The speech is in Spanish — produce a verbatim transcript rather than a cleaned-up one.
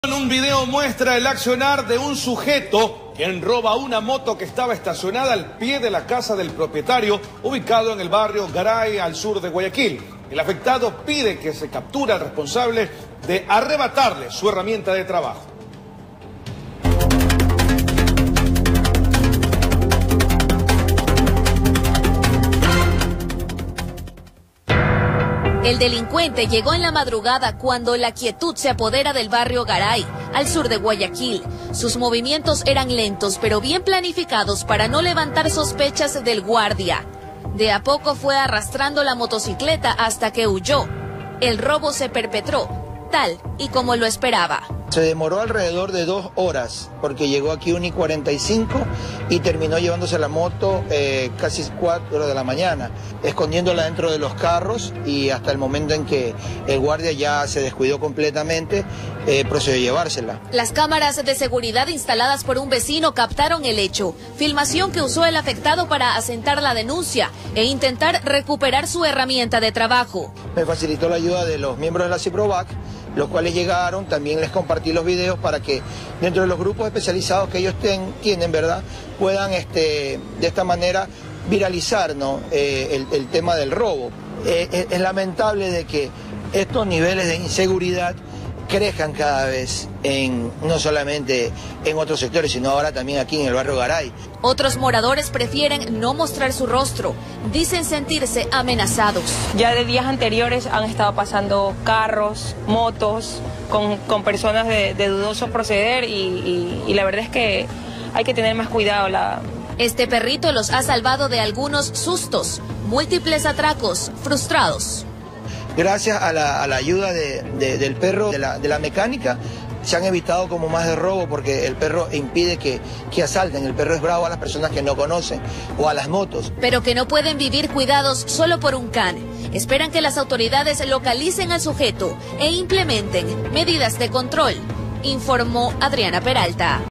Un video muestra el accionar de un sujeto quien roba una moto que estaba estacionada al pie de la casa del propietario, ubicado en el barrio Garay, al sur de Guayaquil. El afectado pide que se capture al responsable de arrebatarle su herramienta de trabajo. El delincuente llegó en la madrugada cuando la quietud se apodera del barrio Garay, al sur de Guayaquil. Sus movimientos eran lentos, pero bien planificados para no levantar sospechas del guardia. De a poco fue arrastrando la motocicleta hasta que huyó. El robo se perpetró, tal y como lo esperaba. Se demoró alrededor de dos horas, porque llegó aquí una y cuarenta y cinco y terminó llevándose la moto eh, casi cuatro de la mañana, escondiéndola dentro de los carros, y hasta el momento en que el guardia ya se descuidó completamente, eh, procedió a llevársela. Las cámaras de seguridad instaladas por un vecino captaron el hecho, filmación que usó el afectado para asentar la denuncia e intentar recuperar su herramienta de trabajo. Me facilitó la ayuda de los miembros de la CIPROVAC, los cuales llegaron. También les compartí los videos para que dentro de los grupos especializados que ellos ten, tienen, ¿verdad?, puedan este, de esta manera viralizar, ¿no?, eh, el, el tema del robo. Eh, es, es lamentable de que estos niveles de inseguridad crezcan cada vez, en, no solamente en otros sectores, sino ahora también aquí en el barrio Garay. Otros moradores prefieren no mostrar su rostro, dicen sentirse amenazados. Ya de días anteriores han estado pasando carros, motos, con, con personas de, de dudoso proceder y, y, y la verdad es que hay que tener más cuidado. La... Este perrito los ha salvado de algunos sustos, múltiples atracos, frustrados. Gracias a la, a la ayuda de, de, del perro, de la, de la mecánica, se han evitado como más de robo, porque el perro impide que, que asalten. El perro es bravo a las personas que no conocen o a las motos. Pero que no pueden vivir cuidados solo por un can. Esperan que las autoridades localicen al sujeto e implementen medidas de control, informó Adriana Peralta.